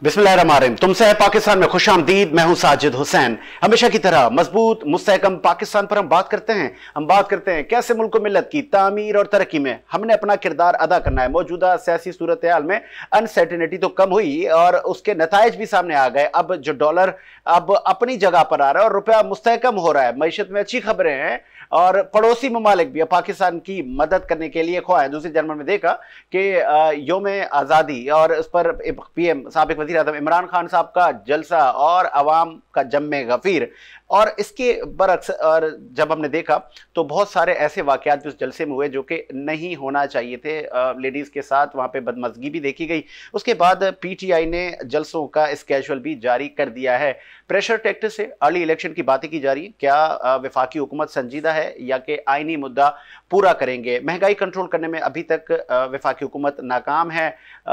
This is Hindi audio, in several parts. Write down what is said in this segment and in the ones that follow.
बिस्मिल्लाहिर्रहमानिर्रहीम। तुमसे है पाकिस्तान में खुशामदीद। मैं हूं साजिद हुसैन। हमेशा की तरह मजबूत मुस्तहकम पाकिस्तान पर हम बात करते हैं कैसे मुल्क मिल्लत की तामीर और तरक्की में हमने अपना किरदार अदा करना है। मौजूदा सियासी सूरत हाल में अनसर्टेनिटी तो कम हुई और उसके नताइज भी सामने आ गए। अब जो डॉलर अब अपनी जगह पर आ रहा है और रुपया मुस्तहकम हो रहा है, मईशत में अच्छी खबरें हैं और पड़ोसी ममालिक भी पाकिस्तान की मदद करने के लिए ख्वाह है। दूसरी जनरल में देखा कि योम आज़ादी और उस पर पीएम साबिक वज़ीर आज़म इमरान खान साहब का जलसा और अवाम का जम्मे गफीर, और इसके बरक्स और जब हमने देखा तो बहुत सारे ऐसे वाकयात भी उस जलसे में हुए जो कि नहीं होना चाहिए थे। लेडीज़ के साथ वहाँ पे बदमज़गी भी देखी गई। उसके बाद पीटीआई ने जलसों का स्केजुअल भी जारी कर दिया है। प्रेशर टैक्टिक्स से अर्ली इलेक्शन की बातें की जा रही है। क्या वफाकी हुकूमत संजीदा है या कि आइनी मुद्दा पूरा करेंगे? महंगाई कंट्रोल करने में अभी तक वफाकी हुकूमत नाकाम है।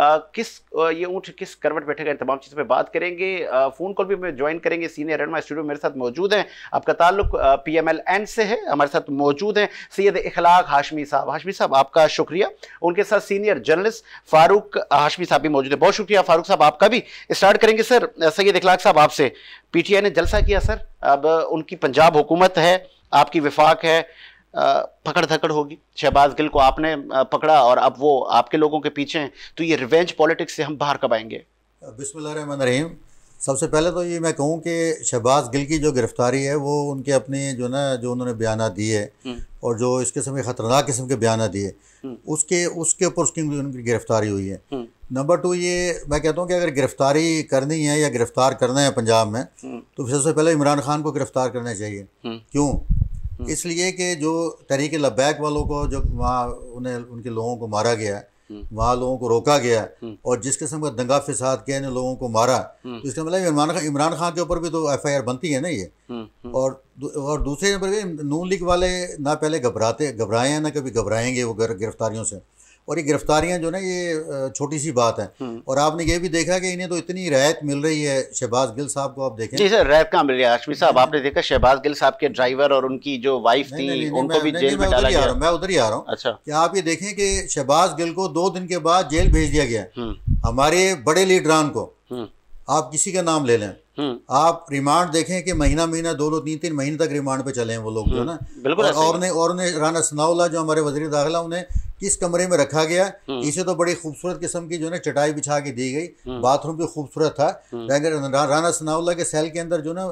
ये ऊँट किस करवट बैठेगा, तमाम चीज़ों पे बात करेंगे। फ़ोन कॉल भी में ज्वाइन करेंगे सीनियर रहनुमा स्टूडियो मेरे साथ मौजूद हैं। आपका ताल्लुक PMLN से है, हमारे साथ मौजूद हैं सैयद इखलाक हाशमी साहब। हाशमी साहब आपका शुक्रिया। उनके साथ सीनियर जर्नलिस्ट फारूक हाशमी साहब भी मौजूद है। बहुत शुक्रिया फारूक साहब आपका भी। स्टार्ट करेंगे सर सैयद इखलाक साहब आपसे। पीटीआई ने जलसा किया सर, अब उनकी पंजाब हुकूमत है, आपकी विफाक है, पकड़ धकड़ होगी। शहबाज गिल को आपने पकड़ा और अब वो आपके लोगों के पीछे हैं, तो ये रिवेंज पॉलिटिक्स से हम बाहर कब आएंगे? बिस्मिल्लाहिर्रहमानिर्रहीम। सबसे पहले तो ये मैं कहूँ कि शहबाज गिल की जो गिरफ़्तारी है वो उनके अपने जो उन्होंने बयान दिए और जो इस किस्म के ख़तरनाक किस्म के बयान दिए उसके ऊपर उसकी उनकी गिरफ़्तारी हुई है। नंबर 2, ये मैं कहता हूँ कि अगर गिरफ़्तारी करनी है या गिरफ़्तार करना है पंजाब में तो सबसे पहले इमरान खान को गिरफ़्तार करना चाहिए। क्यों? इसलिए कि जो तहरीक लब्बैक वालों को जो वहाँ उनके लोगों को मारा गया, वहाँ लोगों को रोका गया और जिस किस्म का दंगा फिसाद किया इन लोगों को मारा, तो इसका मतलब इमरान खान के ऊपर भी तो FIR बनती है ना ये। और दूसरे नंबर पे नून लीग वाले ना पहले घबराए हैं ना कभी घबराएंगे वो गिरफ्तारियों से। और ये गिरफ्तारियां जो ना ये छोटी सी बात है। और आपने ये भी देखा कि इन्हें तो इतनी रियायत मिल रही है। शहबाज गिल साहब को आप देखें। जी सर, रियायत कहाँ मिल रही है हाशमी साहब? आपने देखा शहबाज गिल साहब के ड्राइवर और उनकी जो वाइफ थी उनको भी जेल में डाला गया। मैं उधर ही आ रहा हूँ। अच्छा, कि आप ये देखें कि शहबाज गिल को 2 दिन के बाद जेल भेज दिया गया। हमारे बड़े लीडरान को आप किसी का नाम ले लें, आप रिमांड देखें कि महीना 2-2, 3-3 महीने तक रिमांड पे चले हैं वो लोग जो ना। और उन्हें राना सनाउल्लाह जो हमारे वज़ीर दाखिला उन्हें किस कमरे में रखा गया, इसे तो बड़ी खूबसूरत किस्म की जो ना चटाई बिछा के दी गई। बाथरूम भी खूबसूरत था। राना सनाउल्लाह के सेल के अंदर जो ना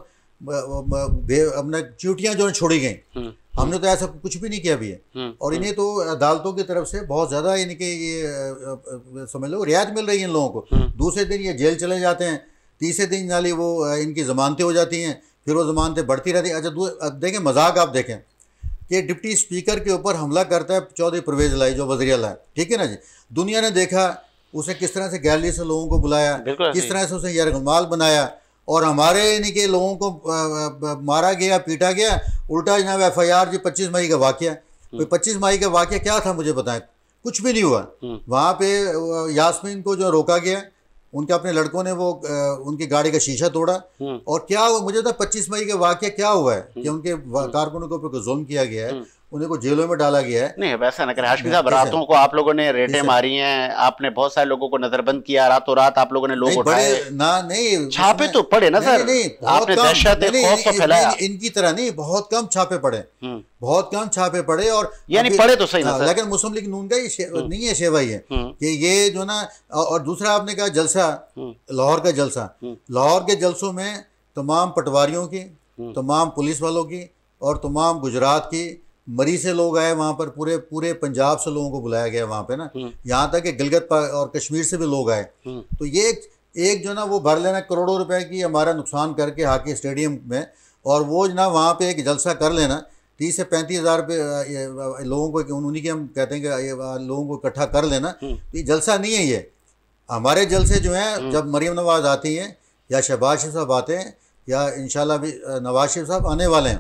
अपना चूटियाँ जो छोड़ी गई। हमने तो ऐसा कुछ भी नहीं किया भी है। और इन्हें तो अदालतों की तरफ से बहुत ज़्यादा इनके ये समझ लो रियायत मिल रही है इन लोगों को। दूसरे दिन ये जेल चले जाते हैं, तीसरे दिन नाली वो इनकी ज़मानतें हो जाती हैं, फिर वो ज़मानतें बढ़ती रहती हैं। अच्छा देखें मजाक आप देखें कि डिप्टी स्पीकर के ऊपर हमला करता है चौधरी परवेज़ लाई जो वज़ीर आला है, ठीक है ना जी। दुनिया ने देखा उसे किस तरह से गैलरी से लोगों को बुलाया, किस तरह से उसे यरगमाल बनाया और हमारे यानी कि लोगों को मारा गया, पीटा गया। उल्टा जनाब FIR जी 25 मई का वाक़या। 25 मई का वाक़या क्या था मुझे बताएं? कुछ भी नहीं हुआ। वहाँ पे यास्मीन को जो रोका गया, उनके अपने लड़कों ने वो उनकी गाड़ी का शीशा तोड़ा। और क्या हुआ मुझे तो 25 मई का वाक़या क्या हुआ है कि उनके कारकुनों के ऊपर जुल्म किया गया है, उन्हें को जेलों में डाला गया है। नहीं वैसा ना करें हाशमी साहब। रातों को आप लोगों ने रेटें मारी हैं, आपने बहुत सारे लोगों को नजरबंद किया, रातों रात आप लोगों ने लोग उठाए ना। नहीं छापे तो पड़े ना सर, आपने दहशत खौफ तो फैलाया। इनकी तरह नहीं, बहुत कम छापे पड़े, बहुत कम छापे पड़े। और यानी पड़े तो सही ना, लेकिन मुस्लिम लीग नून का नहीं है शेवाई है कि ये जो ना। और दूसरा आपने कहा जलसा, लाहौर का जलसा। लाहौर के जलसों में तमाम पटवारियों की, तमाम पुलिस वालों की और तमाम गुजरात की मरी से लोग आए वहाँ पर। पूरे पंजाब से लोगों को बुलाया गया वहाँ पे ना, यहाँ तक कि गिलगित और कश्मीर से भी लोग आए। तो ये एक जो ना वो भर लेना करोड़ों रुपए की हमारा नुकसान करके हॉकी स्टेडियम में, और वो ना वहाँ पे एक जलसा कर लेना 30 से 35 हज़ार लोगों को, उन्हीं के हम कहते हैं कि लोगों को इकट्ठा कर लेना। तो ये जलसा नहीं है। ये हमारे जलसे जो हैं जब मरीम नवाज आती हैं या शहबाज शरीफ साहब आते हैं या इंशाल्लाह भी नवाज शरीफ साहब आने वाले हैं,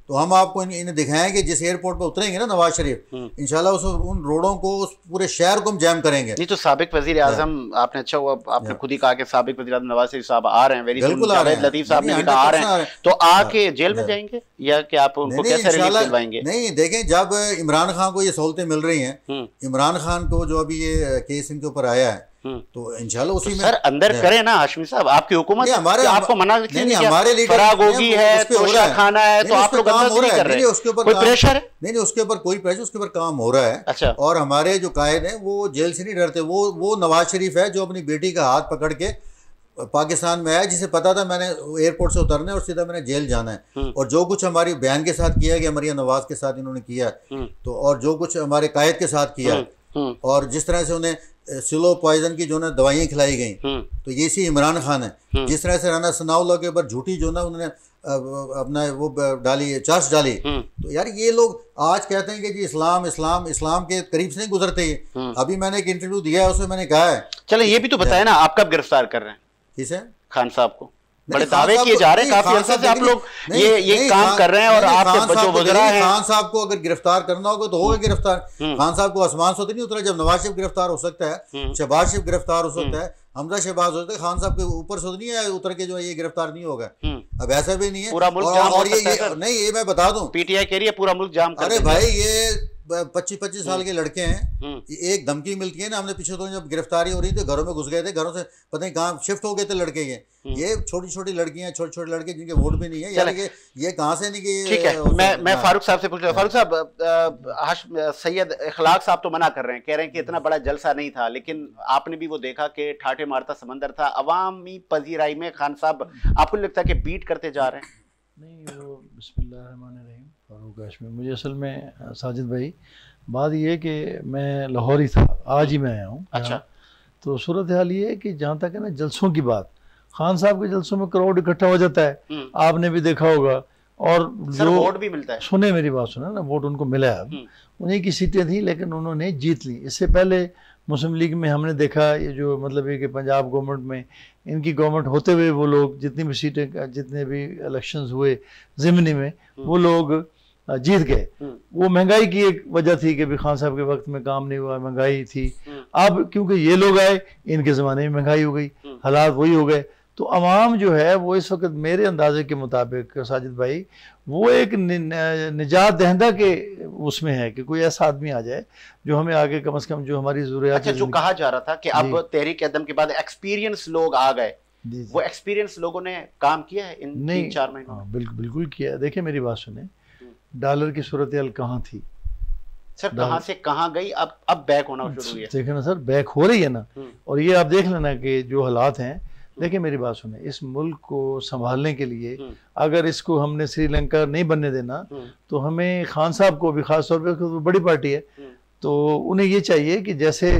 तो हम आपको इन्हें दिखाएं कि जिस एयरपोर्ट पर उतरेंगे ना नवाज शरीफ, इंशाल्लाह उन रोडों को, उस पूरे शहर को हम जैम करेंगे। नहीं तो साबिक वजीर आजम, आपने अच्छा हुआ आपने खुद ही कहा कि साबिक वजीर आजम नवाज शरीफ साहब आ रहे हैं, वेरी सुन जावेद लतीफ साहब ने भी कहा आ रहे हैं, तो आके जेल में जाएंगे या कि आप उनको कैसे रिलीफ दिलवाएंगे? नहीं देखें, जब इमरान खान को ये सहूलतें मिल रही हैं, इमरान खान को जो अभी ये केस इनके ऊपर आया है, तो इंशाल्लाह उसी में सर अंदर करें ना हाशमी साहब, आपकी हुकूमत हमारे आपको मना नहीं, हमारे लीडर फराग होगी है, तोशा खाना है, तो आप लोग अंदर नहीं कर रहे, उसके ऊपर कोई प्रेशर है? नहीं, उसके ऊपर कोई प्रेशर, उसके ऊपर काम हो रहा है। अच्छा। और हमारे जो कायद हैं वो जेल से नहीं डरते। वो नवाज शरीफ है जो अपनी बेटी का हाथ पकड़ के पाकिस्तान में आया, जिसे पता था मैंने एयरपोर्ट से उतरना है और सीधा मैंने जेल जाना है। और जो कुछ हमारी बहन के साथ किया गया, मरियम नवाज के साथ इन्होंने किया, तो और जो कुछ हमारे कायद के साथ किया, और जिस तरह से उन्हें स्लो पॉइजन की जो ना दवाइयाँ खिलाई गई, तो ये सी इमरान खान है। जिस तरह से राना सनाउल्लाह के ऊपर झूठी जो ना उन्होंने अपना वो डाली, चार्ज डाली, तो यार ये लोग आज कहते हैं कि जी इस्लाम इस्लाम इस्लाम के करीब से नहीं गुजरते ये। अभी मैंने एक इंटरव्यू दिया है, उसमें मैंने कहा है। चलो ये भी तो बताया ना, आप कब गिरफ्तार कर रहे हैं? किसे? खान साहब को। बड़े दावे किए जा रहे हैं, काफी अरसे से आप लोग ये काम कर रहे हैं, और आप जो वज़रा हैं। खान साहब को अगर गिरफ्तार करना होगा तो होगा गिरफ्तार। खान साहब को आसमान से तो नहीं उतरा। जब नवाज शरीफ गिरफ्तार हो सकता है, शहबाज शरीफ गिरफ्तार हो सकता है, हमजा शहबाज हो सकता है, खान साहब के ऊपर से तो नहीं है उतर के जो है ये गिरफ्तार नहीं होगा। अब ऐसा भी नहीं है, पूरा मुल्क जाम हो सकता है। नहीं, ये मैं बता दूं, पीटीआई कह रही है पूरा मुल्क जाम कर। अरे भाई ये 25-25 साल के लड़के हैं, एक धमकी मिलती है ना। हमने पीछे तो जब गिरफ्तारी हो रही थी घरों में घुस गए थे, घरों से पता नहीं कहाँ शिफ्ट हो गए थे लड़के। ये छोटी छोटी लड़कियां, छोटे छोटे लड़के जिनके वोट भी नहीं है, यानी ये कहाँ से नहीं कि। ठीक है, मैं फारूक साहब से पूछ रहा हूँ। फारूक साहब, सैयद इखलाक साहब तो मना कर रहे हैं, कह रहे हैं कि इतना बड़ा जलसा नहीं था, लेकिन आपने भी वो देखा कि ठाठे मारता समंदर था। अवामी पजीराई में खान साहब आपको लगता है कि बीट करते जा रहे हैं? नहीं, वो बिस्मिल्लाहिर्रहमानिर्रहीम फारूक हाशमी। मुझे असल में साजिद भाई बात ये है कि मैं लाहौर ही था, आज ही मैं आया हूँ। अच्छा। तो सूरत हाल ये है कि जहाँ तक है ना जलसों की बात, खान साहब के जलसों में क्राउड इकट्ठा हो जाता है, आपने भी देखा होगा। और जो वोट भी मिलता है, सुने मेरी बात सुना ना, वोट उनको मिला है, उन्हीं की सीटें थी लेकिन उन्होंने जीत ली। इससे पहले मुस्लिम लीग में हमने देखा ये जो मतलब ये कि पंजाब गवर्नमेंट में, इनकी गवर्नमेंट होते हुए वो लोग जितनी भी सीटें, जितने भी इलेक्शंस हुए ज़िमनी में, वो लोग जीत गए। वो महंगाई की एक वजह थी कि भी खान साहब के वक्त में काम नहीं हुआ, महंगाई थी। अब क्योंकि ये लोग आए, इनके ज़माने में महंगाई हो गई, हालात वही हो गए। तो अवाम जो है वो इस वक्त मेरे अंदाजे के मुताबिक साजिद भाई, वो एक निजात दहिंदा के उसमें है कि कोई ऐसा आदमी आ जाए जो हमें आगे कम से कम जो हमारी ज़रूरियात। अच्छा, जो कहा जा रहा था कि अब तहरीक कदम के बाद एक्सपीरियंस लोग आ गए, वो एक्सपीरियंस लोगों ने काम किया है इन 3-4 महीनों में? बिल्कुल किया। देखिए मेरी बात सुने, डॉलर की सूरत हाल कहाँ थी सर, कहाँ से कहाँ गई, अब बैक होना शुरू हुई है। देखे ना सर, बैक हो रही है ना। और ये आप देख लेना कि जो हालात हैं। देखिए मेरी बात सुने, इस मुल्क को संभालने के लिए अगर इसको हमने श्रीलंका नहीं बनने देना, तो हमें खान साहब को भी, खास तौर पर बड़ी पार्टी है, तो उन्हें ये चाहिए कि जैसे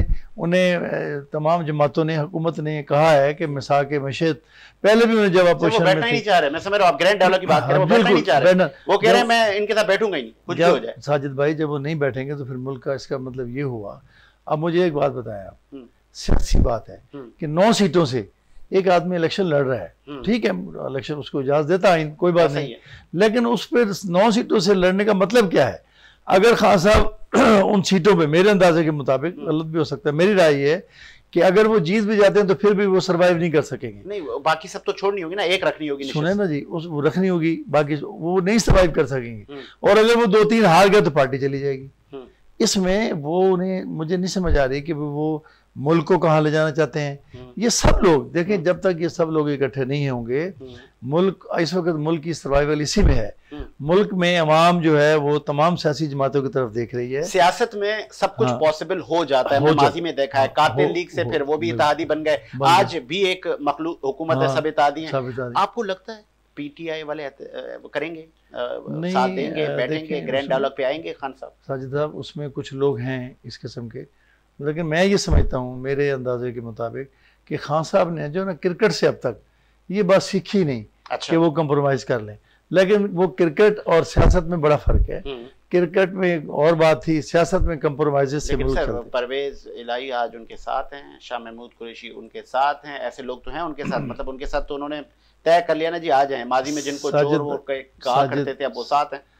उन्हें तमाम जमातों ने, हुकूमत ने कहा है कि मिसा के मशीद, पहले भी उन्हें जब अपोजिशन में नहीं चाह रहे, मैं समझ रहा हूं आप ग्रैंड डायलॉग की बात कर रहे हैं, वो बैठना नहीं चाह रहे, वो कह रहे हैं मैं इनके साथ बैठूंगा ही नहीं, कुछ भी हो जाए। साजिद भाई जब वो नहीं बैठेंगे तो फिर मुल्क का, इसका मतलब ये हुआ। अब मुझे एक बात बताएं आप, सियासी बात है कि 9 सीटों से एक आदमी इलेक्शन लड़ रहा है, ठीक है, इलेक्शन उसको इजाजत देता है, कोई बात नहीं, लेकिन उस पर 9 सीटों से लड़ने का मतलब क्या है? अगर खान साहब उन सीटों पे, मेरे अंदाजे के मुताबिक, गलत भी हो सकता है, मेरी राय ये है कि अगर वो जीत भी जाते हैं तो फिर भी वो सरवाइव नहीं कर सकेंगे। नहीं, बाकी सब तो छोड़नी होगी ना, एक रखनी होगी। सुने ना जी, वो रखनी होगी, बाकी वो नहीं सरवाइव कर सकेंगे। और अगर वो 2-3 हार गए तो पार्टी चली जाएगी। इसमें वो उन्हें, मुझे नहीं समझ आ रही कि वो मुल्क को कहाँ ले जाना चाहते हैं। ये सब लोग देखें, जब तक ये सब लोग इकट्ठे नहीं होंगे, मुल्क इस वक्त मुल्क की सर्वाइवल इसी में है। मुल्क में अवाम जो है वो तमाम सियासी जमातों की तरफ देख रही है। सियासत में सब कुछ पॉसिबल हो जाता है, माजी में देखा है, कातिल लीग से फिर वो भी इत्तेहादी बन गए, आज भी एक मखलूक हुकूमत है, सब इत्तेहादी हैं। आपको लगता है पीटीआई वाले करेंगे, साथ देंगे, बैठेंगे, ग्रैंड डायलॉग पे आएंगे खान साहब? साजिद साहब, उसमें कुछ लोग हैं इस किस्म के, लेकिन मैं ये समझता हूँ मेरे अंदाजे के मुताबिक कि खान साहब ने जो ना क्रिकेट से अब तक ये बात सीखी नहीं कि वो कंप्रोमाइज़ कर लें, लेकिन वो क्रिकेट और सियासत में बड़ा फ़र्क है। क्रिकेट में और बात थी, सियासत में कंप्रोमाइज़ से मुल्क चलता है। परवेज इलाही आज उनके साथ हैं, शाह महमूद कुरैशी उनके साथ हैं, ऐसे लोग तो हैं उनके साथ, मतलब उनके साथ तो उन्होंने तय कर लिया ना जी आ जाए, माजी में जिनको जोर वो कहा करते थे अब वो साथ हैं।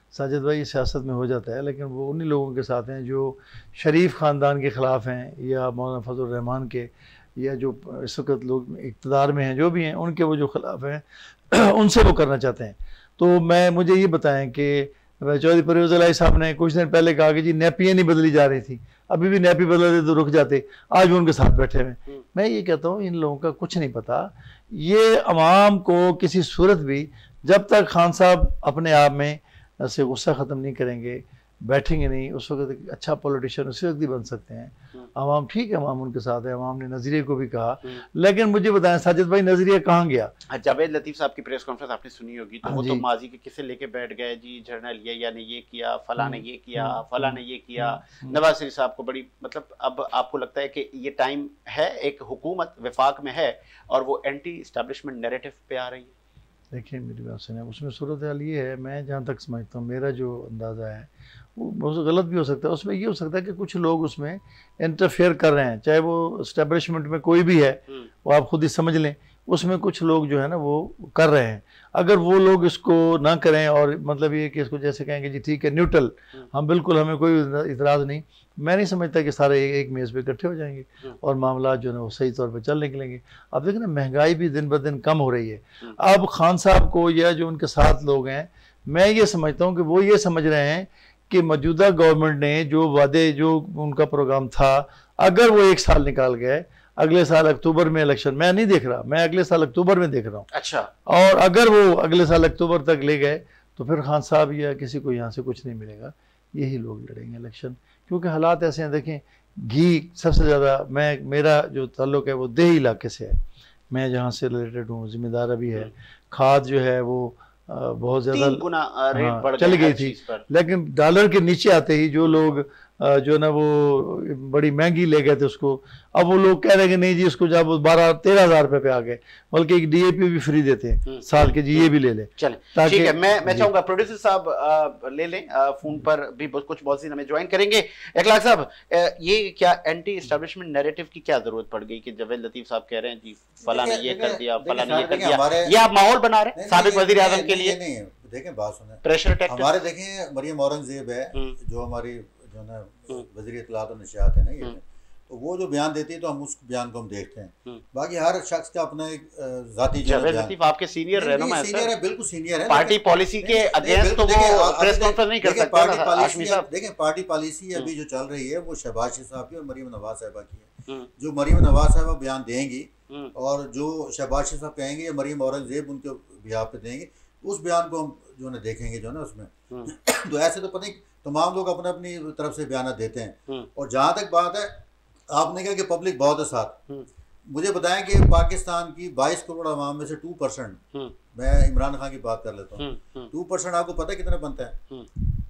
साजिद भाई सियासत में हो जाता है, लेकिन वो उन्हीं लोगों के साथ हैं जो शरीफ ख़ानदान के ख़िलाफ़ हैं या मौलाना फजल रहमान के, या जो इस वक्त लोग इक़्तिदार में हैं जो भी हैं उनके वो जो ख़िलाफ़ हैं उनसे वो करना चाहते हैं। तो मुझे ये बताएं कि चौधरी परवेज़ इलाही साहब ने कुछ दिन पहले कहा कि जी नैपियाँ नहीं बदली जा रही थी, अभी भी नैपी बदलते तो रुक जाते, आज वो उनके साथ बैठे हुए। मैं ये कहता हूँ इन लोगों का कुछ नहीं पता। ये अवाम को किसी सूरत भी, जब तक खान साहब अपने आप में से गुस्सा ख़त्म नहीं करेंगे, बैठेंगे नहीं, उस वक्त अच्छा पॉलिटिशियन उसी वक्त ही बन सकते हैं। अवाम ठीक है, अवाम उनके साथ है, अवाम ने नज़रिए को भी कहा, लेकिन मुझे बताएं साजिद भाई नज़रिया कहाँ गया? जावेद लतीफ़ साहब की प्रेस कॉन्फ्रेंस आपने सुनी होगी, तो वो तो माजी के किस्से लेके बैठ गए जी, जर्नल या ने ये किया, फला ने ये किया, फला ने ये किया। नवाज शरीफ साहब को बड़ी मतलब, अब आपको लगता है कि ये टाइम है, एक हुकूमत वफाक में है और वो एंटी इस्टेब्लिशमेंट नैरेटिव पे आ रही है? देखिए मेरी बात सुने, उसमें सूरत हाल ये है, मैं जहाँ तक समझता हूँ, मेरा जो अंदाज़ा है वो बहुत गलत भी हो सकता है। उसमें ये हो सकता है कि कुछ लोग उसमें इंटरफेयर कर रहे हैं, चाहे वो इस्टेब्लिशमेंट में कोई भी है, वो आप खुद ही समझ लें, उसमें कुछ लोग जो है ना वो कर रहे हैं। अगर वो लोग इसको ना करें और मतलब ये कि इसको जैसे कहेंगे जी ठीक है न्यूट्रल, हम बिल्कुल, हमें कोई इतराज़ नहीं, मैं नहीं समझता कि सारे एक मेज़ पे इकट्ठे हो जाएंगे और मामला जो है वो सही तौर पे चल निकलेंगे। अब देखें ना, महंगाई भी दिन ब दिन कम हो रही है। अब खान साहब को या जो उनके साथ लोग हैं, मैं ये समझता हूँ कि वो ये समझ रहे हैं कि मौजूदा गवर्नमेंट ने जो वादे, जो उनका प्रोग्राम था, अगर वो 1 साल निकाल गए, अगले साल अक्टूबर में इलेक्शन, मैं नहीं देख रहा, मैं अगले साल अक्टूबर में देख रहा हूँ। अच्छा। और अगर वो अगले साल अक्टूबर तक ले गए तो फिर खान साहब या किसी को यहाँ से कुछ नहीं मिलेगा, यही लोग लड़ेंगे इलेक्शन, क्योंकि हालात ऐसे हैं। देखें, घी सबसे ज़्यादा, मेरा जो ताल्लुक है वो देही इलाके से है, मैं जहाँ से रिलेटेड हूँ, जिम्मेदार भी है। खाद जो है वो बहुत ज़्यादा रेट बढ़ चली गई थी, लेकिन डॉलर के नीचे आते ही जो लोग जो ना वो बड़ी महंगी ले गए थे उसको, अब वो लोग कह रहे हैं कि नहीं जी इसको जब 12-13 हज़ार रुपये पे आ गए, बल्कि एक DAP भी फ्री देते हैं साल के, जी ये भी ले लें। चलें, ठीक है, मैं चाहूंगा प्रोड्यूसर साहब ले लें, फोन पर भी कुछ बहुत सी हमें ज्वाइन करेंगे। इखलाक साहब, ये क्या एंटी एस्टेब्लिशमेंट नैरेटिव की क्या जरूरत पड़ गई कि जावेद लतीफ़ साहब कह रहे हैं जी फला ने ये कर दिया, फला ने ये कर दिया, ये आप माहौल बना रहे हैं साबिक वज़ीर आज़म के लिए? नहीं, देखें बात सुने, प्रेशर टैक्टर हमारे देखें मरियम औरंगज़ेब है जो हमारी जो ना वज़ीर इत्तलात और नशियात है ना, ये तो वो जो बयान देती है तो हम उस बयान को हम देखते हैं। बाकी हर शख्स का अपना एक ज़ाती जावेद लतीफ़ आपके सीनियर रहनुमा है, सीनियर है, बिल्कुल सीनियर है, पार्टी पॉलिसी के अगेंस्ट तो वो प्रेस कॉन्फ्रेंस नहीं कर सकते। देखें पार्टी पॉलिसी अभी जो चल रही है वो शहबाज शरीफ साहब की और मरियम नवाज साहिबा की है। जो मरियम नवाज साहिबा बयान देंगी और जो शहबाज शरीफ साहब कहेंगे या मरियम औरंगज़ेब उनके बिहार पे देंगे, उस बयान को हम जो है देखेंगे जो है ना उसमें। तो ऐसे तो पता नहीं, तमाम लोग अपने अपनी तरफ से बयान देते हैं। और जहाँ तक बात है, आपने कहा कि पब्लिक बहुत है साथ, मुझे बताएं कि पाकिस्तान की 22 करोड़ आवाम में से 2%, मैं इमरान खान की बात कर लेता हूँ, 2% आपको पता है कितना बनता है?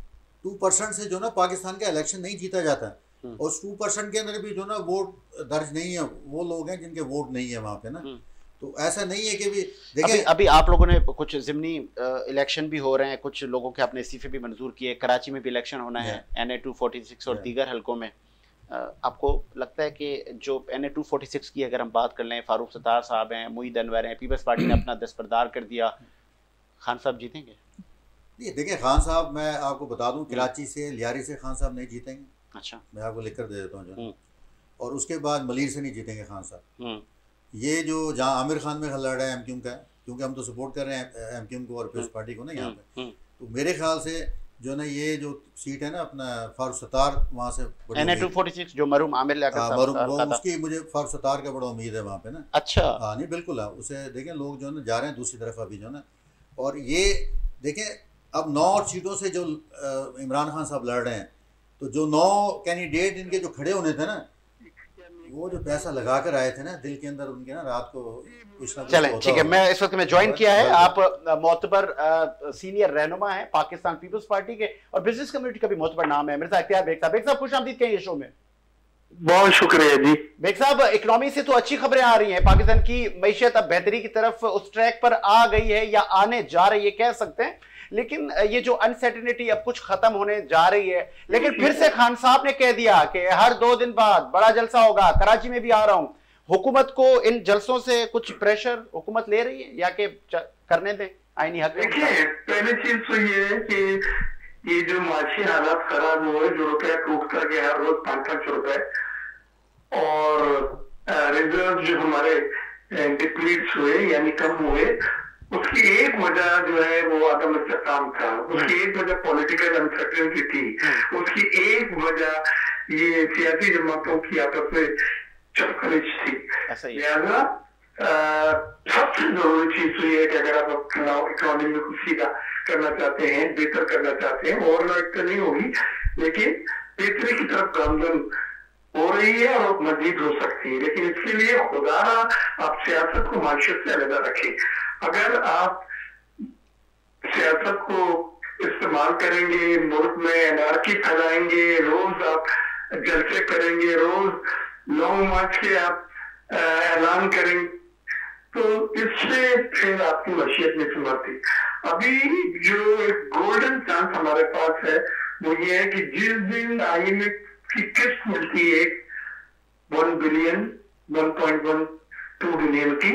2% से जो ना पाकिस्तान का इलेक्शन नहीं जीता जाता है, और 2% के अंदर भी जो ना वोट दर्ज नहीं है, वो लोग हैं जिनके वोट नहीं है वहाँ पे ना। तो ऐसा नहीं है कि भी देखिए, अभी आप लोगों ने कुछ ज़िमनी इलेक्शन भी हो रहे हैं, कुछ लोगों के अपने इस्तीफे भी मंजूर किए, कराची में भी इलेक्शन होना है, NA 246 और दीगर हलकों में। आपको लगता है कि जो NA 246 की अगर हम बात कर लें, फारूक सत्तार साहब हैं, मुईद अनवर हैं, पीपल्स पार्टी ने अपना दस्तबरदार कर दिया, खान साहब जीतेंगे? नहीं देखिए, खान साहब मैं आपको बता दूं, कराची से, लियारी से खान साहब नहीं जीतेंगे। अच्छा, मैं आपको लिख कर दे देता हूँ जो, और उसके बाद मलीर से नहीं जीतेंगे खान साहब। ये जो जहाँ आमिर खान में लड़ रहा है MQM का, क्योंकि हम तो सपोर्ट कर रहे हैं MQM को और पीपल्स पार्टी को ना यहाँ पे, तो मेरे ख्याल से जो ना ये जो सीट है ना अपना फारूक सत्तार, वहाँ से NA 246 जो मरहूम आमिर लियाकत साहब, उसकी मुझे फारूक सत्तार का बड़ा उम्मीद है वहाँ पे ना। अच्छा, हाँ नहीं बिल्कुल है, उसे देखें लोग जो है ना जा रहे हैं दूसरी तरफ अभी जो ना। और ये देखें, अब 9 सीटों से जो इमरान खान साहब लड़ रहे हैं, तो जो 9 कैंडिडेट इनके जो खड़े होने थे ना, वो जो पैसा लगा कर आए थे ना दिल के अंदर उनके ना, रात को कुछ ना कुछ। चलें ठीक है, मैं इस वक्त में ज्वाइन किया है, आप मोतबर सीनियर रहनुमा है पाकिस्तान पीपल्स पार्टी के और बिजनेस कम्युनिटी का भी मोतबर नाम है मिर्जा इख्तियार बेग साहब। बेग साहब खुशामदीद कहें ये शो में। बहुत शुक्रिया जी। बेग साहब, इकोनॉमी से तो अच्छी खबरें आ रही हैं, पाकिस्तान की मैशियत अब बेहतरी की तरफ उस ट्रैक पर आ गई है या आने जा रही है कह सकते हैं, लेकिन ये जो अनसर्टेनिटी अब कुछ खत्म होने जा रही है। लेकिन फिर से खान साहब ने कह दिया कि हर 2 दिन बाद बड़ा जलसा होगा, कराची में भी आ रहा हूं। हुकूमत को इन जलसों से कुछ प्रेशर हुकूमत ले रही है या कि करने दें आईनी हक? देखिए, पहली चीज तो ये है कि ये जो माशी हालात खराब हुए, जो रुपया टूटता गया हर रोज 5-5 रुपए, और रिजर्व जो हमारे डिप्लीट हुए यानी कम हुए, उसकी एक वजह जो है वो आदम इस्तेकाम था, उसकी एक वजह पॉलिटिकल अनसर्टेनिटी थी, उसकी एक वजह ये सियासी जमातों की आपस में चपकलिश थी। लिहाजा सबसे जरूरी चीज तो ये है कि अगर आप इकोनॉमी में कुछ सीधा करना चाहते हैं, बेहतर करना चाहते हैं, ओवरनाइट तो नहीं होगी लेकिन बेहतरी की तरफ गामजन हो रही है और मजीद हो सकती है, लेकिन इसके लिए खुदारा आप सियासत को माशियत से अलग रखें। अगर आप सियासत को इस्तेमाल करेंगे, मुल्क में एनार्की फैलाएंगे, रोज आप जलसे करेंगे, रोज लॉन्ग मार्च के आप ऐलान करेंगे, तो इससे फिर आपकी मशीयत नहीं संभलती। अभी जो एक गोल्डन चांस हमारे पास है वो ये है कि जिस दिन IMF की किस्त मिलती है 1 बिलियन 1.12 बिलियन की,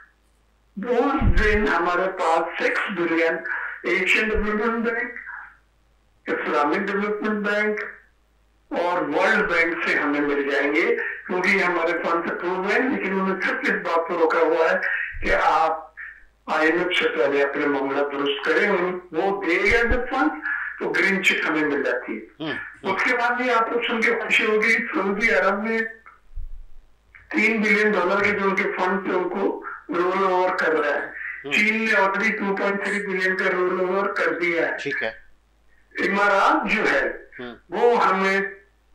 उस दिन हमारे पास 6 billion Asian Development Bank, Islamic Development Bank और वर्ल्ड बैंक से हमें मिल जाएंगे, क्योंकि हमारे फंड अप्रूव है, लेकिन उन्होंने सिर्फ इस बात पर रोका हुआ है कि आप IMF से पहले अपने मामला दुरुस्त करें, वो देगा जब फंड तो ग्रीन चेक हमें मिल जाती है। उसके बाद भी आपको सुन के खुशी होगी, सऊदी अरब ने $3 बिलियन के जो उनके फंड थे उनको रोल ओवर कर रहा है। चीन ने ऑलरेडी 2.3 बिलियन का रोल ओवर कर दिया है। ठीक है। इमारात जो है वो हमें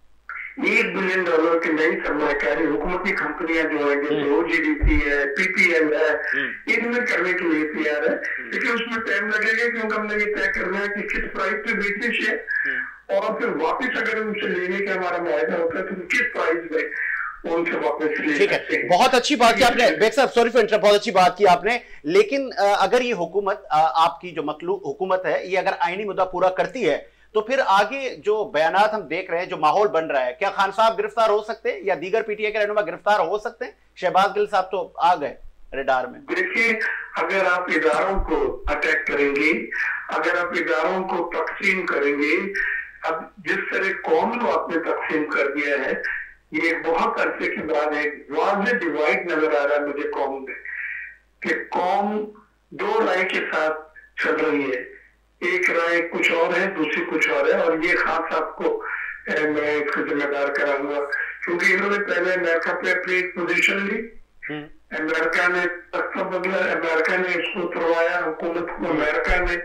$1 बिलियन की नई सरमाकारी हुकूमती कंपनियां जो है, जैसे OGDC है, PPL है, इनमें करने के लिए तैयार है, लेकिन उसमें टाइम लगेगा क्योंकि हमने ये तय करना है कि किस प्राइस पे बेचनी शेयर, और फिर वापस अगर उनसे लेने का हमारा मुआहदा होता है तो किस प्राइस में उनसे वापस ले। ठीक है, बहुत अच्छी बात की आपने बेग साहब, सॉरी फॉर इंटरप्ट, बहुत अच्छी बात की आपने। लेकिन अगर ये हुकूमत, आपकी जो मखलूक हुकूमत है, ये अगर आईनी मुद्दा पूरा करती है तो फिर आगे जो बयानात हम देख रहे हैं, जो माहौल बन रहा है, क्या खान साहब गिरफ्तार हो सकते हैं या दीगर PTI के रहनुमा गिरफ्तार हो सकते हैं? शहबाज गिल साहब तो आ गए रडार में। देखिए, अगर आप इदारों को अटैक करेंगे, अगर आप इदारों को तकसीम करेंगे, अब जिस तरह कौम को आपने तकसीम कर दिया है, ये बहुत अरसे के बाद एक वाज़ेह डिवाइड नजर आ रहा है मुझे कौम में, कि कौम दो राय के साथ चल रही है, एक राय कुछ और है, दूसरी कुछ और है, और ये खास साहब को मैं इसको जिम्मेदार कराऊंगा, क्योंकि इन्होंने पहले अमेरिका पे अपनी पोजीशन ली, अमेरिका ने तख्ता बदला, अमेरिका ने इसको उतरवाया हुकूमत को, अमेरिका ने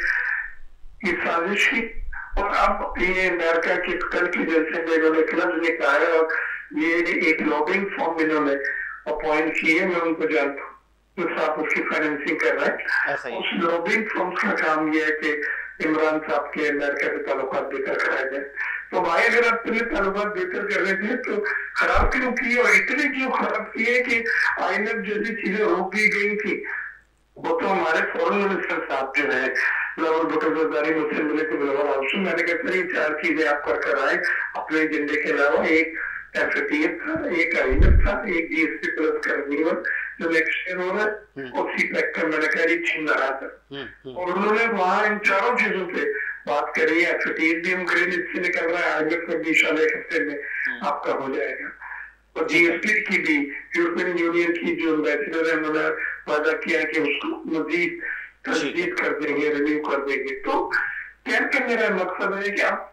ये साजिश की, और अब ये अमेरिका के कल की जैसे इन्होंने क्लब निकाला और ये एक लॉबिंग फॉर्म इन्होंने अपॉइंट की है, मैं उनको जानता हूँ, तो साहब उसकी फाइनेंसिंग कर रहे हैं। उस लॉबिंग फॉर्म का काम ये है कि इमरान साहब के अमेरिका से ताल्लुकात बेहतर कराए जाए। तो भाई, अगर आप इतने ताल्लुकात बेहतर कर रहे थे तो खराब क्यों किए, और इतने क्यों खराब किए कि IMF जैसी चीजें रोक दी गई थी? वो तो हमारे फॉरेन मिनिस्टर साहब जो है लाहौर भुट्टो जरदारी मुझसे मिले थे, मैंने कहा ये 4 चीजें आप कर आए अपने एजेंडे के अलावा, एक FATF था, एक IMF था, एक GSP प्लस का रिन्यूअल जो नेक्स्ट ईयर हो रहा है, और CPEC का मैंने कहा छीन रहा था, और उन्होंने वहां इन चारों चीजों पे बात करी है। FATF भी हम ग्रीन से निकल रहा है, IMF का भी इंशाल्लाह 1 हफ्ते में आपका हो जाएगा, और GSP की भी, यूरोपियन यूनियन की जो एम्बेसडर है उन्होंने वादा किया कि उसको मजीद तजदीद कर देंगे, रिन्यू कर देंगे। तो कहने का मेरा मकसद है कि आप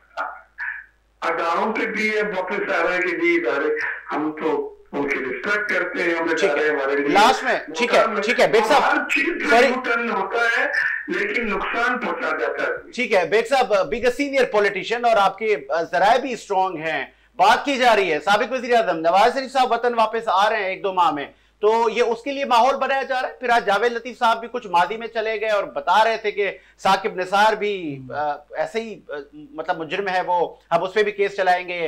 अदारों पे भी वापस आ रहा है कि जी इदारे हम तो उनकी रिस्पेक्ट करते हैं, हम हमारे लिए लास्ट में। ठीक है बेग साहब, हर चीज टर्न होता है लेकिन नुकसान पहुंचा जाता है। ठीक है बेग साहब, बीइंग अ सीनियर पॉलिटिशियन और आपके जराए भी स्ट्रॉन्ग हैं, बात की जा रही है साबिक वज़ीर आज़म नवाज शरीफ साहब वतन वापस आ रहे हैं 1-2 माह में, तो ये उसके लिए माहौल बनाया जा रहा है। फिर आज जावेद लतीफ साहब भी कुछ मादी में चले गए और बता रहे थे कि साकिब निसार भी ऐसे ही मतलब मुजरिम है, वो हम उस पर भी केस चलाएंगे,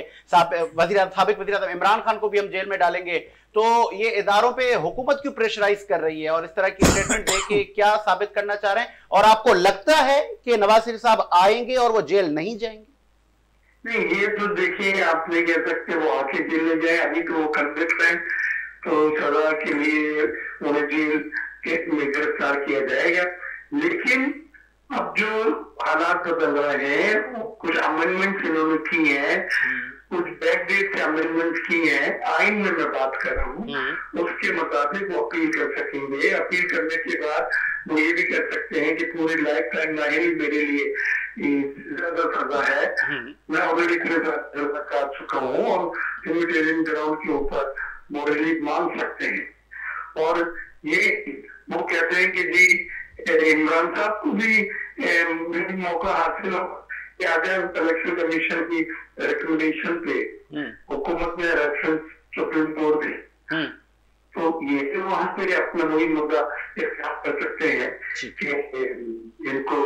साबिक वज़ीर आज़म इमरान खान को भी हम जेल में डालेंगे। तो ये इदारों पे हुकूमत क्यों प्रेशराइज कर रही है और इस तरह की स्टेटमेंट देके क्या साबित करना चाह रहे हैं? और आपको लगता है कि नवाज शरीफ साहब आएंगे और वो जेल नहीं जाएंगे? नहीं, ये तो देखिए, आप नहीं कह सकते वो आके जेल में जाए, अभी तो वो कन्विक्ट है, तो सजा के लिए उन्हें जेल में गिरफ्तार किया जाएगा। लेकिन अब जो हालात बदल रहे हैं, कुछ अमेंडमेंट इन्होंने की है, कुछ बैकडेट से अमेंडमेंट की है, आइन में मैं बात कर रहा हूँ, उसके मुताबिक वो अपील कर सकेंगे। अपील करने के बाद वो ये भी कह सकते हैं कि पूरी लाइफ टाइम नहीं, मेरे लिए ज्यादा सजा है, मैं ऑलरेडी इतने काट चुका हूँ, और ह्यूमैनिटेरियन ग्राउंड के ऊपर वो रिलीफ मांग सकते हैं। और ये वो कहते हैं कि जी इमरान साहब को भी मौका हासिल हो कि अगर इलेक्शन कमीशन की रिकमेंडेशन पे हुकूमत ने रेफरेंस सुप्रीम कोर्ट दे, तो ये वहां पे अपना वही मुद्दा इख्तियार कर सकते हैं कि इनको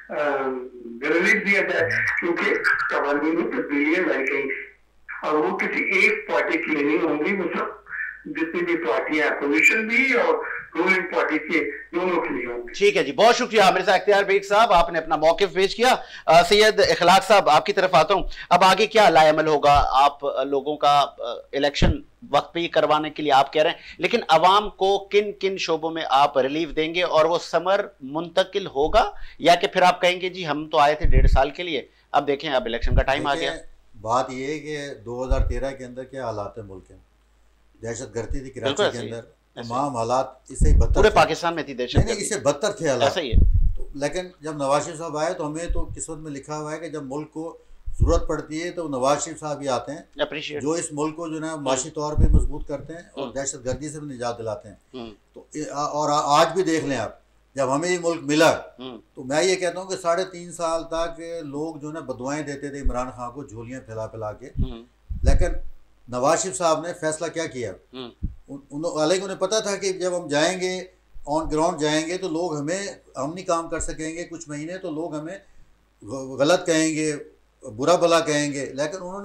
रिलीफ दिया जाए, क्योंकि कवानीन में तब्दीलियां लाई गई और वो किसी एक पार्टी की नहीं होंगी, वो सब जितनी भी पार्टियां अपोजिशन भी और रूलिंग पार्टी के दोनों के लिए होंगे। ठीक है जी, बहुत शुक्रिया मिर्जा इख्तियार बेग साहब, आपने अपना मौक़िफ़ पेश किया। सैयद इखलाक साहब, आपकी तरफ आता हूं। अब आगे क्या लाएमल होगा? आप लोगों का इलेक्शन वक्त पे ही करवाने के लिए आप कह रहे हैं, लेकिन अवाम को किन किन शोबों में आप रिलीफ देंगे और वो समर मुंतकिल होगा, या कि फिर आप कहेंगे जी हम तो आए थे 1.5 साल के लिए, अब देखें अब इलेक्शन का टाइम आ गया? बात ये है कि 2013 के अंदर क्या हालात है मुल्क के, दहशत गर्दी थी कराची के अंदर, तमाम हालात इससे बदतर, पूरे पाकिस्तान में थी दहशत, इससे बदतर थे हालात। ऐसा ही है। तो लेकिन जब नवाज शरीफ साहब आए तो हमें तो किस्मत में लिखा हुआ है कि जब मुल्क को ज़रूरत पड़ती है तो नवाज शरीफ साहब ही आते हैं, जो इस मुल्क को जो है माशी तौर पे मजबूत करते हैं और दहशत गर्दी से भी निजात दिलाते हैं। तो और आज भी देख लें आप, जब हमें ये मुल्क मिला तो मैं ये कहता हूँ कि 3.5 साल तक लोग जो है बदुआएं देते थे इमरान खान को, झोलियाँ फैला फैला के, लेकिन नवाज शरीफ साहब ने फैसला क्या किया, हालांकि उन्हें पता था कि जब हम जाएंगे ऑन ग्राउंड जाएंगे तो लोग हम नहीं काम कर सकेंगे कुछ महीने, तो लोग हमें गलत कहेंगे, बुरा भला कहेंगे, लेकिन उन्होंने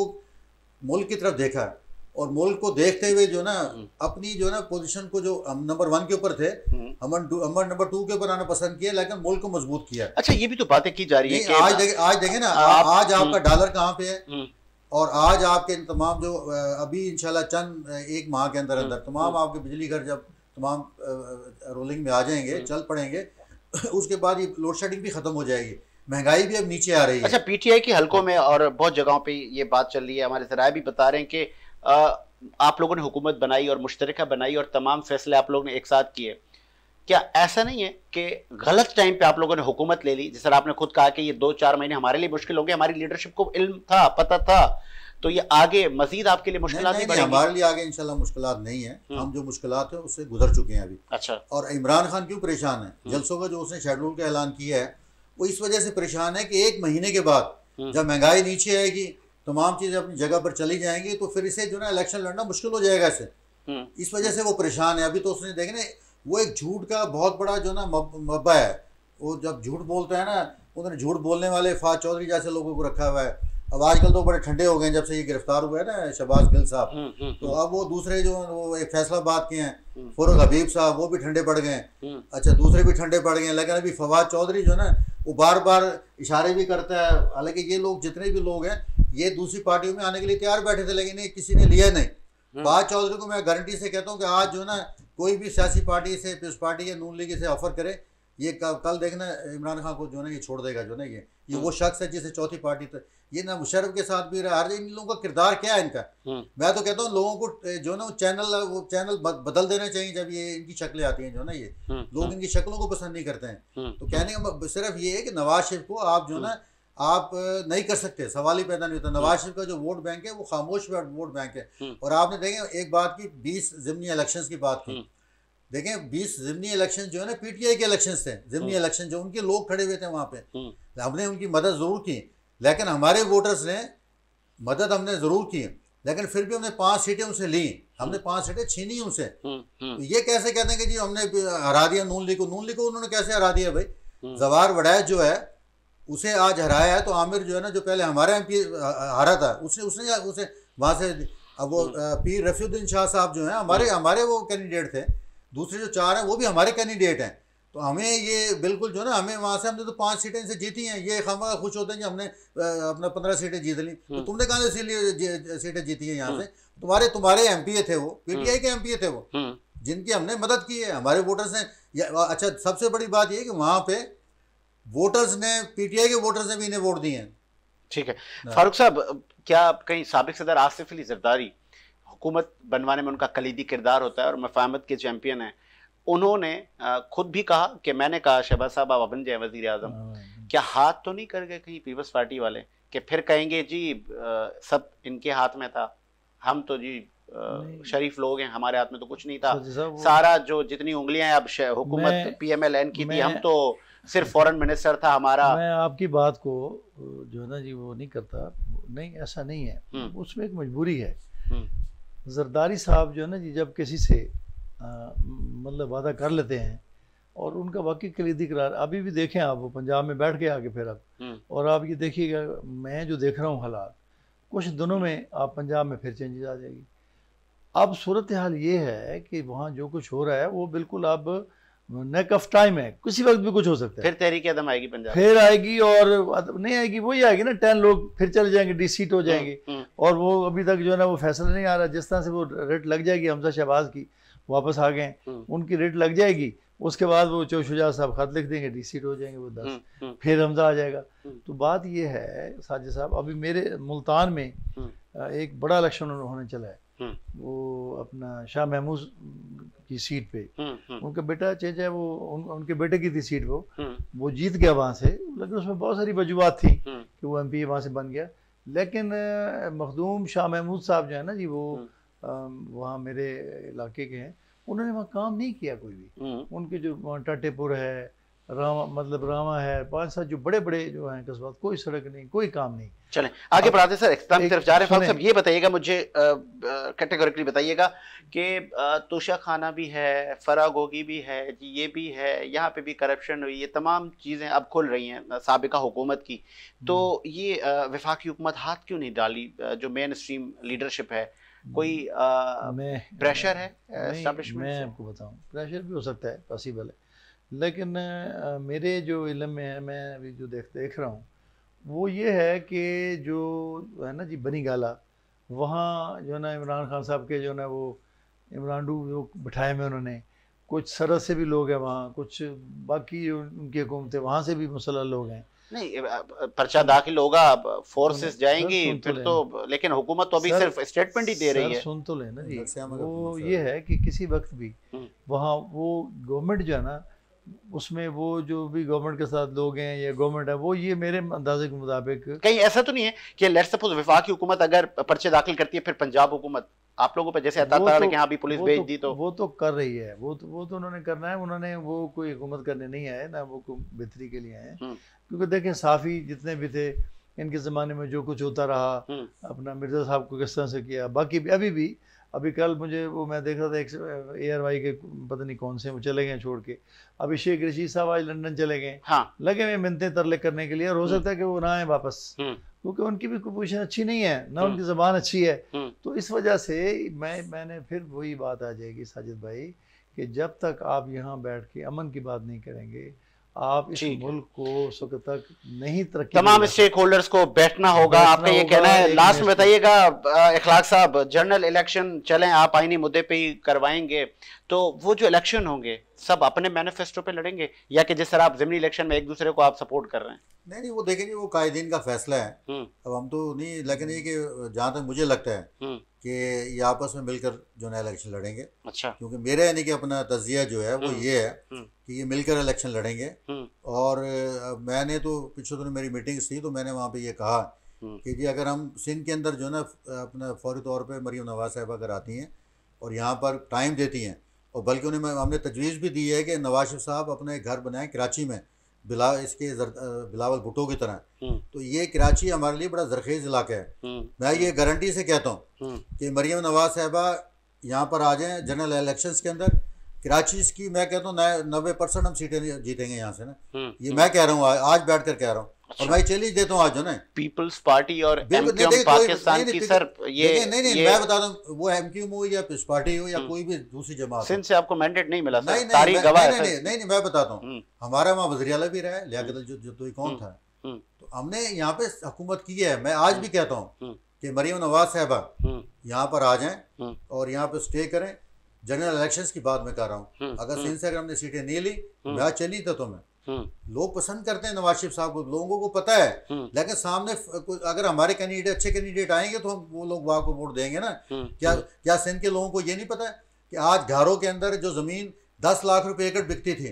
मुल्क की तरफ देखा और मुल्क को देखते हुए जो ना अपनी जो ना पोजीशन को, जो हम नंबर 1 के ऊपर थे, हम नंबर 2 के ऊपर आना पसंद किया, लेकिन मुल्क को मजबूत किया। अच्छा, ये भी तो बातें की जा रही है कि आज देखें ना, आज आपका डॉलर कहाँ पे है, और आज आपके तमाम जो अभी इंशाल्लाह चंद 1 माह के अंदर तमाम आपके बिजली घर जब तमाम रोलिंग में आ जाएंगे, चल पड़ेंगे, उसके बाद ये लोड शेडिंग भी खत्म हो जाएगी, महंगाई भी अब नीचे आ रही है। अच्छा, पीटीआई के हलकों में और बहुत जगहों पे ये बात चल रही है, हमारे ज़राए भी बता रहे हैं कि आप लोगों ने हुकूमत बनाई और मुश्तरका बनाई और तमाम फैसले आप लोगों ने एक साथ किए, क्या ऐसा नहीं है कि गलत टाइम पे आप लोगों ने हुकूमत ले ली? जिस तरह आपने खुद कहा कि ये 2-4 महीने हमारे लिए मुश्किल होंगे, हमारी लीडरशिप को इल्म था, पता था, तो ये आगे मजीद आपके लिए मुश्किल नहीं बढ़ेगी? हमारे लिए आगे इंशाल्लाह मुश्किलात नहीं है, हम जो मुश्किलात है उससे गुजर चुके हैं अभी। अच्छा। और इमरान खान क्यों परेशान है? जलसों का जो उसने शेड्यूल का ऐलान किया है वो इस वजह से परेशान है कि 1 महीने के बाद जब महंगाई नीचे आएगी, तमाम चीज़ें अपनी जगह पर चली जाएंगी, तो फिर इसे जो ना इलेक्शन लड़ना मुश्किल हो जाएगा इसे, इस वजह से वो परेशान है। अभी तो उसने देखे ना, वो एक झूठ का बहुत बड़ा जो ना मब्बा है, वो जब झूठ बोलता है ना, उन्होंने झूठ बोलने वाले फाज चौधरी जैसे लोगों को रखा हुआ है। अब आजकल तो बड़े ठंडे हो गए जब से ये गिरफ्तार हुआ है ना शहबाज गिल साहब, तो अब वो दूसरे जो वो एक फैसलाबाद के हैं फरूख हबीब साहब, वो भी ठंडे पड़ गए। अच्छा, दूसरे भी ठंडे पड़ गए, लेकिन अभी फवाद चौधरी जो है ना वो बार बार इशारे भी करता है। हालांकि ये लोग जितने भी लोग हैं ये दूसरी पार्टियों में आने के लिए तैयार बैठे थे, लेकिन किसी ने लिया नहीं। फवाद चौधरी को मैं गारंटी से कहता हूँ कि आज जो है ना कोई भी सियासी पार्टी से, पीपल्स पार्टी या नून लीग से ऑफर करे, ये कल देखना इमरान खान को जो है ये छोड़ देगा, जो है ये वो शख्स है जिसे चौथी पार्टी तक, ये ना मुशर्रफ के साथ भी रहा। इन लोगों का किरदार क्या है इनका? मैं तो कहता हूँ लोगों को जो ना वो चैनल बदल देना चाहिए जब ये इनकी शक्लें आती हैं, जो ना ये लोग इनकी शक्लों को पसंद नहीं करते हैं। तो कहने का सिर्फ ये है कि नवाज शरीफ को आप जो ना आप नहीं कर सकते, सवाल ही पैदा नहीं होता। नवाज शरीफ का जो वोट बैंक है वो खामोश वोट बैंक है। और आपने देखें एक बात की, 20 ज़िमनी इलेक्शंस की बात की, देखें 20 ज़िमनी इलेक्शन जो है ना पीटीआई के इलेक्शंस थे, ज़िमनी इलेक्शन जो उनके लोग खड़े हुए थे वहाँ पे, हमने उनकी मदद ज़रूर की, लेकिन हमारे वोटर्स ने मदद हमने ज़रूर की, लेकिन फिर भी हमने 5 सीटें उनसे ली, हमने 5 सीटें छीनी उनसे। तो ये कैसे कहते हैं कि जी हमने हरा दिया नून लीग को उन्होंने कैसे हरा दिया भाई? जवार वड़ैच जो है उसे आज हराया है, तो आमिर जो है ना जो पहले हमारा MP हारा था उसे वहाँ से, अब वो पीर रफीउद्दीन शाह साहब जो हैं हमारे वो कैंडिडेट थे, दूसरे जो 4 हैं वो भी हमारे कैंडिडेट हैं। तो हमें ये बिल्कुल जो ना हमें वहाँ से हमने तो 5 सीटें इनसे जीती हैं, ये खामा खुश होते हैं कि हमने अपना 15 सीटें जीत ली। तो तुमने कहाँ से सीटें जीती हैं यहाँ से? तुम्हारे MP थे वो, PTI के MP थे वो, जिनकी हमने मदद की है, हमारे वोटर्स ने। अच्छा, सबसे बड़ी बात ये कि वहाँ पे वोटर्स ने, पीटीआई के वोटर्स ने भी इन्हें वोट दिए हैं। ठीक है फारूक साहब, क्या कहीं साबिक सदर आसिफ अली जरदारी, हुकूमत बनवाने में उनका कलीदी किरदार होता है और मफाहमत के चैंपियन हैं, उन्होंने खुद भी कहा कि मैंने कहा शहबाज साहब आप बन जाए वजीर आजम, क्या हाथ तो नहीं कर गए कहीं पीपल्स पार्टी वाले कि फिर कहेंगे जी सब इनके हाथ में था, हम तो जी शरीफ लोग हैं, हमारे हाथ में तो कुछ नहीं था, सारा जो जितनी उंगलियां अब हुकूमत PMLN की थी, हम तो सिर्फ फॉरेन मिनिस्टर था हमारा। मैं आपकी बात को जो है ना जी वो नहीं करता, नहीं ऐसा नहीं है, उसमें एक मजबूरी है। जरदारी साहब जो है ना जी जब किसी से मतलब वादा कर लेते हैं और उनका वाकई कलीदी करार, अभी भी देखें आप, वो पंजाब में बैठ के आके फिर अब, और आप ये देखिएगा, मैं जो देख रहा हूँ हालात, कुछ दिनों में आप पंजाब में फिर चेंजेस आ जाएगी। अब सूरत हाल ये है कि वहाँ जो कुछ हो रहा है वो बिल्कुल अब नेक ऑफ टाइम है, किसी वक्त भी कुछ हो सकता है। फिर तहरीक कदम आएगी पंजाब, फिर आएगी, और नहीं आएगी वही आएगी ना, 10 लोग फिर चले जाएंगे, डिसीट हो जाएंगे। और वो अभी तक जो है ना वो फैसला नहीं आ रहा, जिस तरह से वो रेट लग जाएगी हमजा शहबाज की, वापस आ गए, उनकी रेट लग जाएगी, उसके बाद वो शुजात साहब खत लिख देंगे, डिसीट हो जाएंगे वो 10, फिर हमजा आ जाएगा। तो बात ये है साजिद साहब, अभी मेरे मुल्तान में एक बड़ा इलेक्शन होने चला है, वो अपना शाह महमूद की सीट पे, उनका बेटा चेंज है, वो उनके बेटे की थी सीट, वो जीत गया वहाँ से, लेकिन उसमें बहुत सारी वजूहत थी कि वो MP वहाँ से बन गया। लेकिन मखदूम शाह महमूद साहब जो है ना जी, वो वहाँ मेरे इलाके के हैं, उन्होंने वहाँ काम नहीं किया कोई भी। उनके जो टाटेपुर है, रामा है, 5-7 जो बड़े बड़े जो हैं कस्बात, कोई सड़क नहीं, कोई काम नहीं। चलें आगे बढ़ाते सर, इख्तिताम की तरफ जा रहे हैं। साहब ये बताइएगा मुझे, कैटेगोरिकली बताइएगा कि तोशा खाना भी है, फरागोगी भी है, ये भी है, यहाँ पे भी करप्शन हुई, ये तमाम चीज़ें अब खुल रही हैं साबिका हुकूमत की। तो ये वफाकी हुकूमत हाथ क्यों नहीं डाली? जो मेन स्ट्रीम लीडरशिप है, कोई प्रेशर है एस्टैब्लिशमेंट? मैं आपको बताऊँ, प्रेशर भी हो सकता है, पॉसिबल है, लेकिन मेरे जो इल्म में है, मैं अभी जो देख रहा हूँ, वो ये है कि जो है ना जी बनी गाला, वहाँ जो है ना इमरान खान साहब के जो है ना वो इमरानडू जो बिठाए में उन्होंने, कुछ सरहद से भी लोग हैं वहाँ, कुछ बाकी उनकी हुकूमतें वहाँ से भी मुसल्लल लोग हैं। नहीं, पर्चा दाखिल होगा, फोर्सेस जाएंगी फिर तो, लेकिन हुकूमत तो अभी सिर्फ स्टेटमेंट ही दे रही है। सुन तो लेना जी, वो ये है कि किसी वक्त भी वहाँ वो गवर्नमेंट जो है ना, उसमें वो जो भी गवर्नमेंट के साथ लोग हैं या गवर्नमेंट है, वो ये मेरे अंदाजे के मुताबिक, कहीं ऐसा तो नहीं है कि लेट्स सपोज वफाकी हुकूमत अगर पर्चे दाखिल करती है, फिर पंजाब हुकूमत आप लोगों पर जैसे अताता कि हाँ भी पुलिस भेज दी, तो वो तो कर रही है, वो तो उन्होंने करना है, उन्होंने वो कोई हुकूमत करने नहीं आए ना, वो बेहतरी के लिए आए हैं। क्योंकि देखें साफ़ी जितने भी थे इनके ज़माने में जो कुछ होता रहा, अपना मिर्ज़ा साहब को किस तरह से किया, बाकी भी अभी कल मुझे वो मैं देख रहा था, एक ARY के पता नहीं कौन से वो चले गए छोड़ के, अभी शेख रशीद साहब आज लंदन चले गए, लगे हुए मिन्नतें तरले करने के लिए, और हो सकता है कि वो ना आए वापस, क्योंकि उनकी भी पोजीशन अच्छी नहीं है ना, उनकी ज़बान अच्छी है। तो इस वजह से मैंने फिर वही बात आ जाएगी साजिद भाई, कि जब तक आप यहाँ बैठ के अमन की बात नहीं करेंगे, आप इस मुल्क को उस वक्त तक नहीं तरक्की, तमाम स्टेक होल्डर्स को बैठना होगा। आपका ये कहना है। लास्ट में बताइएगा इखलाक साहब, जनरल इलेक्शन चलें, आप आईनी मुद्दे पे ही करवाएंगे, तो वो जो इलेक्शन होंगे सब अपने मैनिफेस्टो पे लड़ेंगे, या कि जिस तरह आप ज़िमनी इलेक्शन में एक दूसरे को आप सपोर्ट कर रहे हैं? नहीं, वो देखेंगे, वो कायदीन का फैसला है, अब हम तो नहीं, लेकिन ये कि जहाँ तक मुझे लगता है कि ये आपस में मिलकर जो है इलेक्शन लड़ेंगे। अच्छा। क्योंकि मेरे यानी कि अपना तज्जिया जो है वो ये है कि ये मिलकर इलेक्शन लड़ेंगे। और मैंने तो पिछले दिनों मेरी मीटिंग्स थी, तो मैंने वहाँ पे ये कहा कि जी अगर हम सिंध के अंदर जो है ना अपना फौरी तौर पे मरीम नवाज साहिबा अगर आती हैं और यहाँ पर टाइम देती हैं, और बल्कि उन्हें हमने तजवीज़ भी दी है कि नवाज शरीफ साहब अपने घर बनाएं कराची में, बिलावल भुट्टो की तरह। तो ये कराची हमारे लिए बड़ा जरखेज़ इलाका है। मैं ये गारंटी से कहता हूँ कि मरीम नवाज साहिबा यहाँ पर आ जाएँ जनरल इलेक्शंस के अंदर, कराची की मैं कहता हूँ 90% हम सीटें जीतेंगे यहाँ से ना, ये मैं कह रहा हूँ, आज बैठ कर कह रहा हूँ। अच्छा। और मैं चैलेंज देता हूँ आज जो ना पीपल्स पार्टी और MQM पाकिस्तान की, सर ये नहीं मैं बता दूँ, वो MQM हो या पीपल्स पार्टी हो या कोई भी दूसरी जमात, सिंध से आपको मैंडेट नहीं मिला, नहीं मैं बताता हूँ, हमारा वहाँ वज़ीर आला भी रहा है, लियाकत जो कौन था, तो हमने यहाँ पे हुकूमत की है। मैं आज भी कहता हूँ कि मरीम नवाज साहिबा यहाँ पर आ जाएं और यहाँ पे स्टे करें, जनरल इलेक्शंस की बात मैं कर रहा हूँ। अगर सिंध से अगर हमने सीटें नहीं ली, मैं चली तो तुम्हें लोग पसंद करते हैं नवाज शरीफ साहब को, लोगों को पता है। लेकिन सामने अगर हमारे कैंडिडेट अच्छे कैंडिडेट आएंगे तो हम वो लोग वहां को वोट देंगे ना। क्या सिंध के लोगों को ये नहीं पता कि आज घरों के अंदर जो जमीन 10 लाख रुपए एकड़ बिकती थी,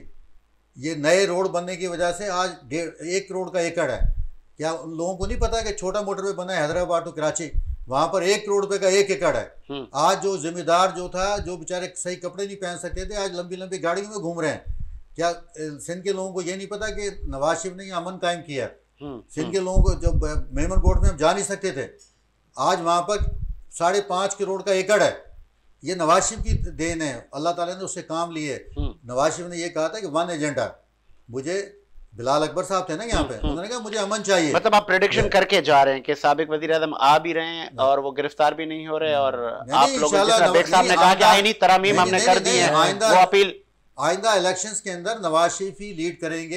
ये नए रोड बनने की वजह से आज 1 करोड़ का एकड़ है। क्या उन लोगों को नहीं पता कि छोटा मोटरवे बना है हैदराबाद टू कराची, वहां पर 1 करोड़ रुपए का 1 एकड़ है। आज जो जिम्मेदार जो था, जो बेचारे सही कपड़े नहीं पहन सकते थे, आज लंबी लंबी गाड़ियों में घूम रहे हैं। क्या सिंध के लोगों को ये नहीं पता कि नवाज शरीफ ने अमन कायम किया? सिंध के लोगों को जो मेमन कोर्ट में हम जा नहीं सकते थे, आज वहां पर 5.5 करोड़ का एकड़ है। ये नवाज शरीफ की देन है, अल्लाह ताला ने उससे काम लिए। नवाज शरीफ ने ये कहा था कि 1 एजेंडा, मुझे बिलाल अकबर साहब थे ना यहाँ पे, उन्होंने कहा मुझे अमन चाहिए। मतलब आप प्रेडिक्शन करके जा रहे हैं कि साबिक वजीर आज़म आ भी रहे हैं और वो गिरफ्तार भी नहीं हो रहे, और आप लोगों ने बेग साहब ने कहा कि आईनी तरमीम हमने कर दी है, वो अपील आइंदा इलेक्शंस के अंदर नवाज शरीफ ही लीड करेंगे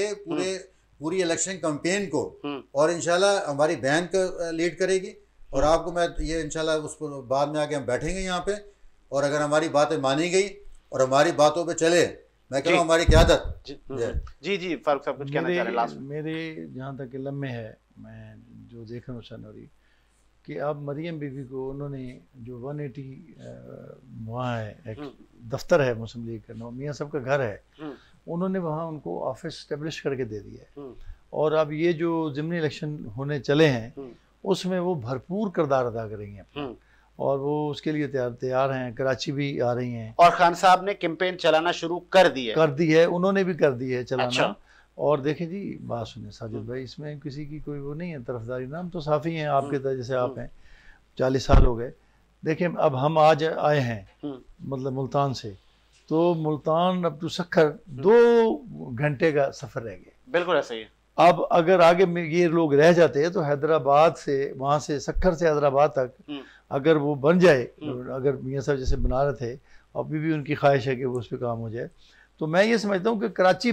पूरी इलेक्शन कैंपेन को, और इंशाल्लाह हमारी बहन को लीड करेगी। और आपको मैं ये इंशाल्लाह उस पर बाद में आके हम बैठेंगे यहाँ पे, और अगर हमारी बातें मानी गई और हमारी बातों पे चले, मैं कह रहा हूँ हमारी क़यादत। जी फारूक साहब कुछ कहना चाह रहे हैं लास्ट? मेरे जहाँ तक इल्म में है, मैं जो देख रहा हूँ सनौरी, कि अब मरियम बीवी को उन्होंने जो 180 वहाँ है एक दफ्तर है मुस्लिम लीग का, मियाँ साहब का घर है, उन्होंने वहाँ उनको ऑफिस स्टेब्लिश करके दे दिया है। और अब ये जो ज़िमनी इलेक्शन होने चले हैं उसमें वो भरपूर किरदार अदा करेंगे, और वो उसके लिए तैयार हैं। कराची भी आ रही हैं, और खान साहब ने कैंपेन चलाना शुरू कर दी है, उन्होंने भी कर दी है चलाना। अच्छा। और देखें जी, बात सुने साजिद भाई, इसमें किसी की कोई वो नहीं है तरफदारी, नाम तो साफ़ी हैं आपके तरह, जैसे आप हैं, 40 साल हो गए। देखें अब हम आज आए हैं मतलब मुल्तान से, तो मुल्तान अब तो सखर 2 घंटे का सफ़र रह गया। बिल्कुल ऐसा ही है। अब अगर आगे में ये लोग रह जाते हैं तो हैदराबाद से, वहाँ से सखर से हैदराबाद तक अगर वो बन जाए, अगर मियाँ साहब जैसे बना रहे थे, अभी भी उनकी ख्वाहिश है कि वो उस पर काम हो जाए, तो मैं ये समझता हूँ कि कराची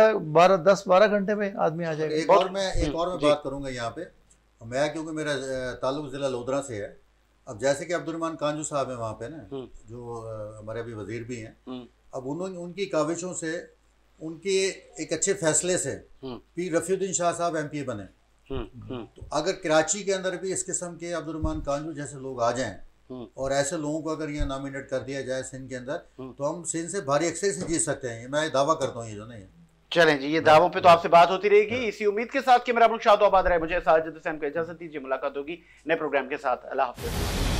10-12 घंटे में आदमी आ जाएगा। एक और मैं बात करूँगा यहाँ पे, मैं क्योंकि मेरा ताल्लुक ज़िला लोधरा से है। अब जैसे कि अब्दुर्रहमान कांजू साहब हैं वहाँ पे ना, जो हमारे अभी वजीर भी हैं, अब उनकी काविशों से, उनके एक अच्छे फैसले से पीर रफ़ीउद्दीन शाह साहब MP बने। तो अगर कराची के अंदर भी इस किस्म के अब्दुर्रहमान कांजू जैसे लोग आ जाएं, और ऐसे लोगों को अगर ये नॉमिनेट कर दिया जाए सिंध के अंदर, तो हम सिंध से भारी अक्सर से जीत सकते हैं। मैं दावा करता हूँ ये जो नहीं है। चलें जी, ये दावों पे तो आपसे बात होती रहेगी, इसी उम्मीद के साथ कि मेरा मुल्क शाद आबाद रहे। मुझे साजिद हुसैन को इजाजत दीजिए, मुलाकात होगी नए प्रोग्राम के साथ। अल्लाह हाफ़िज़।